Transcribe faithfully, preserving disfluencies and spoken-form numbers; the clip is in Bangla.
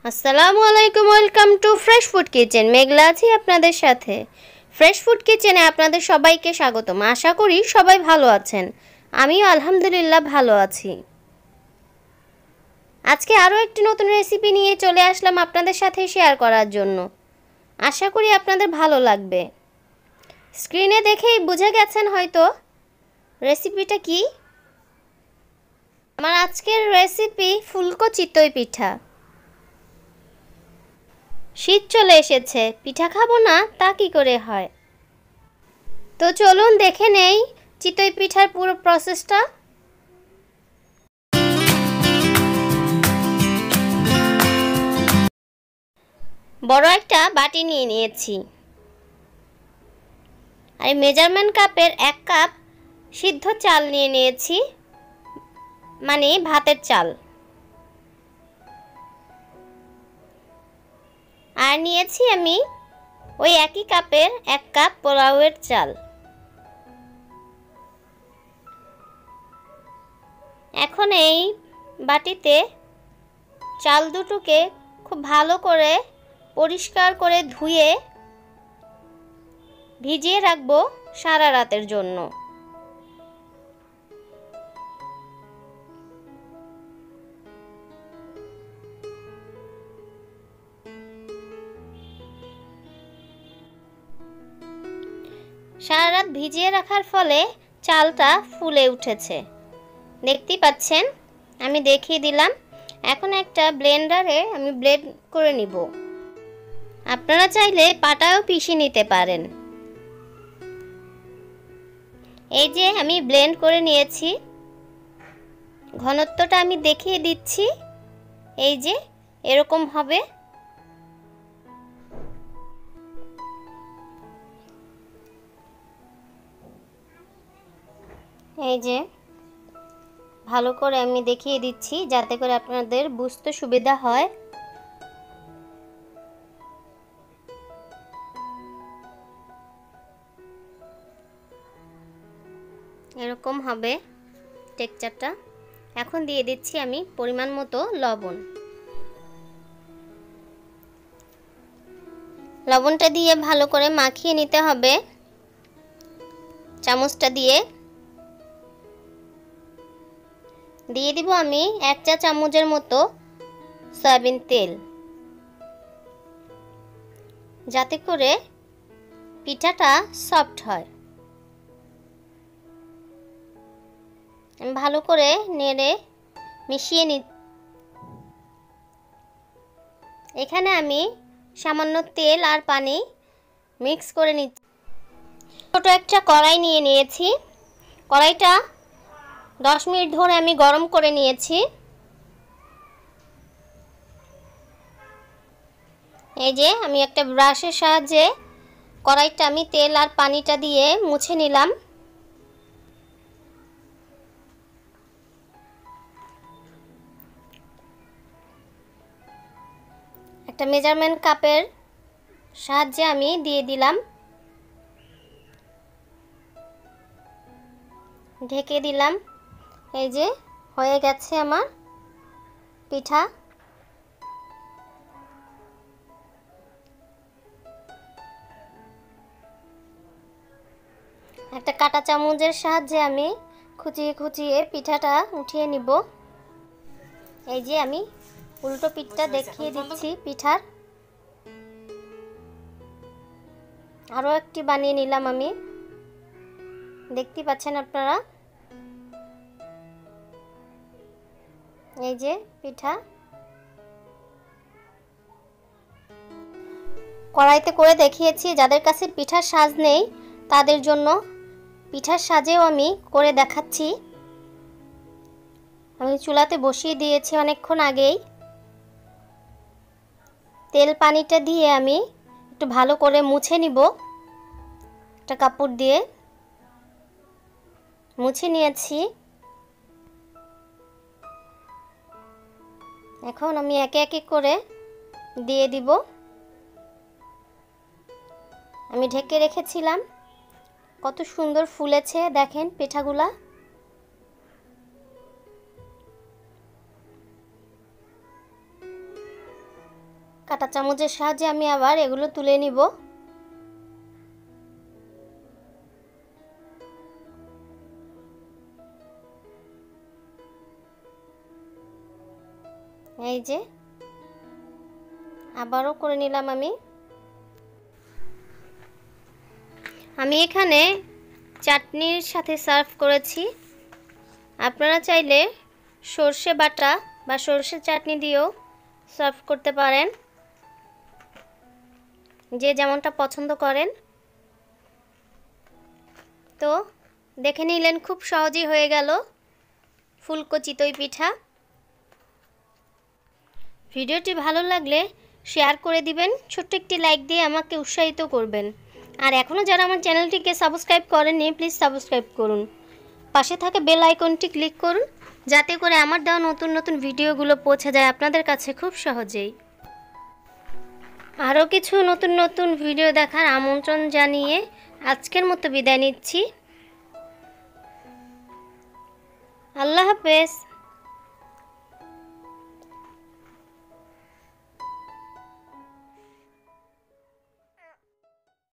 আসসালামু আলাইকুম, welcome to fresh food kitchen. Meghla আছি আপনাদের সাথে। ফ্রেশ ফুড কিচেনে আপনাদের সবাইকে স্বাগতম। আশা করি সবাই ভালো আছেন, আমিও আলহামদুলিল্লাহ ভালো আছি। আজকে আরও একটি নতুন রেসিপি নিয়ে চলে আসলাম আপনাদের সাথে শেয়ার করার জন্য। আশা করি আপনাদের ভালো লাগবে। স্ক্রিনে দেখেই বুঝে গেছেন হয়তো রেসিপিটা কি। আমার আজকের রেসিপি ফুলকো চিতই পিঠা। শীত চলে এসেছে, পিঠা খাবো না তা কি করে হয়। তো চলুন দেখে নেই চিতই পিঠার পুরো প্রসেসটা। বড় একটা বাটি নিয়ে নিয়েছি, আর মেজারমেন্ট কাপের এক কাপ সিদ্ধ চাল নিয়ে নিয়েছি, মানে ভাতের চাল। আর নিয়েছি আমি ওই একই কাপের এক কাপ পোলাওয়ের চাল। এখন এই বাটিতে চাল দুটোকে খুব ভালো করে পরিষ্কার করে ধুয়ে ভিজিয়ে রাখবো সারা রাতের জন্য। সারা রাত ভিজিয়ে রাখার ফলে চালটা ফুলে উঠেছে, দেখতেই পাচ্ছেন। আমি দেখিয়ে দিলাম। এখন একটা ব্লেন্ডারে আমি ব্লেন্ড করে নিব। আপনারা চাইলে পাটায়ও পিষে নিতে পারেন। এই যে আমি ব্লেন্ড করে নিয়েছি, ঘনত্বটা আমি দেখিয়ে দিচ্ছি। এই যে এরকম হবে। এই যে ভালো করে আমি দেখিয়ে দিচ্ছি যাতে করে আপনাদের বুঝতে সুবিধা হয়। এরকম হবে টেক্সচারটা। এখন দিয়ে দিচ্ছি আমি পরিমাণ মতো লবণ। লবণটা দিয়ে ভালো করে মাখিয়ে নিতে হবে চামচটা দিয়ে। দিয়ে দিব আমি এক চা চামচের মতো সয়াবিন তেল, যাতে করে পিঠাটা সফট হয়। ভালো করে নেড়ে মিশিয়ে নি। এখানে আমি সামান্য তেল আর পানি মিক্স করে নিচ্ছি। ছোট একটা কড়াই নিয়ে নিয়েছি। কড়াইটা দশ মিনিট ধরে আমি গরম করে নিয়েছি। এই যে আমি একটা ব্রাশের সাহায্যে কড়াইটা আমি তেল আর পানিটা দিয়ে মুছে নিলাম। একটা মেজারমেন্ট কাপের সাহায্যে আমি দিয়ে দিলাম, ঢেকে দিলাম। এই যে হয়ে গেছে আমার পিঠা। একটা কাঁটা চামচের সাহায্যে আমি খুঁচিয়ে খুঁচিয়ে পিঠাটা উঠিয়ে নিব। এই যে আমি উল্টো পিঠটা দেখিয়ে দিচ্ছি পিঠার। আরও একটি বানিয়ে নিলাম আমি, দেখতে পাচ্ছেন আপনারা। এই যে পিঠা কড়াইতে করে দেখিয়েছি। যাদের কাছে পিঠার সাজ নেই তাদের জন্য পিঠার সাজেও আমি করে দেখাচ্ছি। আমি চুলাতে বসিয়ে দিয়েছি অনেকক্ষণ আগেই। তেল পানিটা দিয়ে আমি একটু ভালো করে মুছে নিব। একটা কাপড় দিয়ে মুছে নিয়েছি। এখন আমি একে একে করে দিয়ে দিব। আমি ঢেকে রেখেছিলাম, কত সুন্দর ফুলেছে দেখেন পিঠাগুলা। কাঁটা চামচের সাহায্যে আমি আবার এগুলো তুলে নিব। এই যে আবারও করে নিলাম আমি। আমি এখানে চাটনির সাথে সার্ভ করেছি। আপনারা চাইলে সরষে বাটা বা সরষের চাটনি দিয়েও সার্ভ করতে পারেন, যে যেমনটা পছন্দ করেন। তো দেখে নিলেন, খুব সহজেই হয়ে গেল ফুলকো চিতই পিঠা। ভিডিওটি ভালো লাগলে শেয়ার করে দিবেন, ছোট্ট একটি লাইক দিয়ে আমাকে উৎসাহিত করবেন। আর এখনও যারা আমার চ্যানেলটিকে সাবস্ক্রাইব করেননি প্লিজ সাবস্ক্রাইব করুন, পাশে থাকা বেল আইকনটি ক্লিক করুন, যাতে করে আমার দেওয়া নতুন নতুন ভিডিওগুলো পৌঁছে যায় আপনাদের কাছে খুব সহজেই। আরও কিছু নতুন নতুন ভিডিও দেখার আমন্ত্রণ জানিয়ে আজকের মতো বিদায় নিচ্ছি। আল্লাহ হাফেজ।